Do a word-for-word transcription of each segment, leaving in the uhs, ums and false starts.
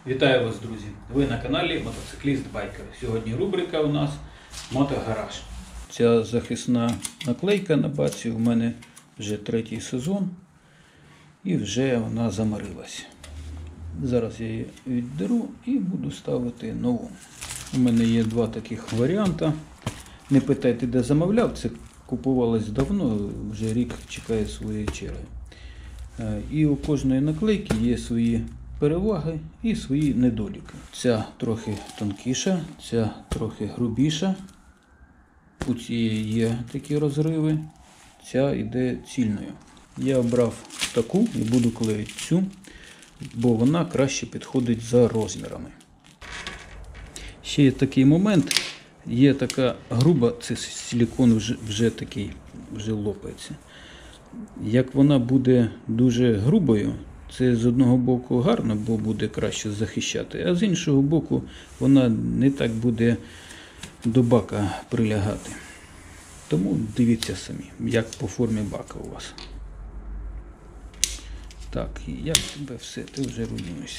Вітаю вас, друзі! Ви на каналі Мотоцикліст Байкер. Сьогодні рубрика у нас Мотогараж. Ця захисна наклейка на баці у мене вже третій сезон і вже вона замарилась. Зараз я її віддеру і буду ставити нову. У мене є два таких варіанти. Не питайте, де замовляв, це купувалось давно, вже рік чекає своєї черги. І у кожної наклейки є свої переваги і свої недоліки. Ця трохи тонкіша, ця трохи грубіша. У цієї є такі розриви, ця йде цільною. Я обрав таку і буду клеїти цю, бо вона краще підходить за розмірами. Ще є такий момент, є така груба, це силікон вже, вже такий, вже лопається. Як вона буде дуже грубою, це з одного боку гарно, бо буде краще захищати, а з іншого боку вона не так буде до бака прилягати. Тому дивіться самі, як по формі бака у вас. Так, як тебе все, ти вже руйнуєшся.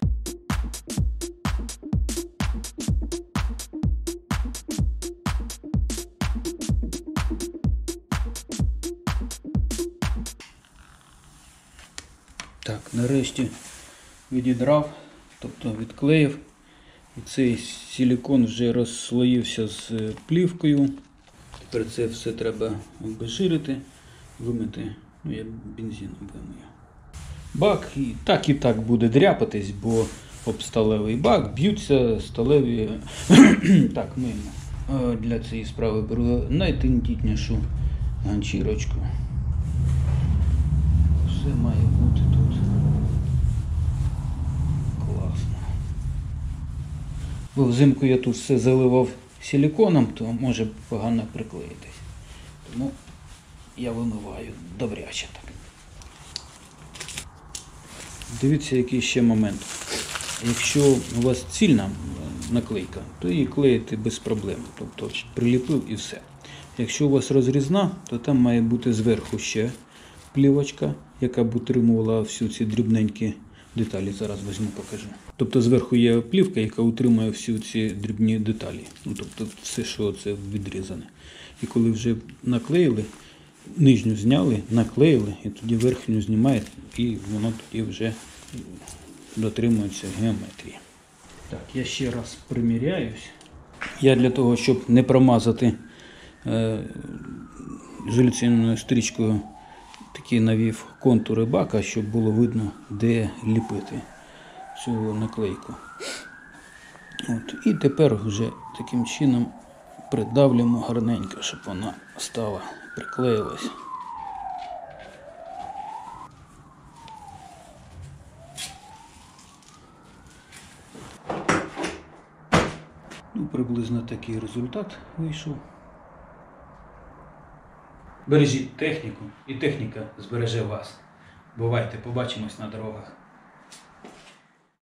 Так, нарешті відідрав, тобто відклеїв. І цей силікон вже розслоївся з плівкою. Тепер це все треба обезжирити, вимити. Ну, я бензином вимию. Бак і так і так буде дряпатись, бо об сталевий бак б'ються сталеві. Так, миємо. Для цієї справи беру найтендітнішу ганчірочку. Все має бути тут класно. Бо взимку я тут все заливав силіконом, то може погано приклеїтись. Тому я вимиваю добряче так. Дивіться, який ще момент. Якщо у вас цільна наклейка, то її клеїти без проблем. Тобто приліпив і все. Якщо у вас розрізна, то там має бути зверху ще плівочка, яка б утримувала всі ці дрібненькі деталі. Зараз візьму, покажу. Тобто зверху є плівка, яка утримує всі ці дрібні деталі. Ну, тобто все, що це відрізане. І коли вже наклеїли, нижню зняли, наклеїли, і тоді верхню знімаєте, і воно тоді вже дотримується геометрії. Так, я ще раз приміряюсь. Я для того, щоб не промазати е, ізоляційною стрічкою, такі навів контури бака, щоб було видно, де ліпити цю наклейку. От. І тепер вже таким чином придавлюємо гарненько, щоб вона стала, приклеїлась. Ну, приблизно такий результат вийшов. Бережіть техніку, і техніка збереже вас. Бувайте, побачимось на дорогах.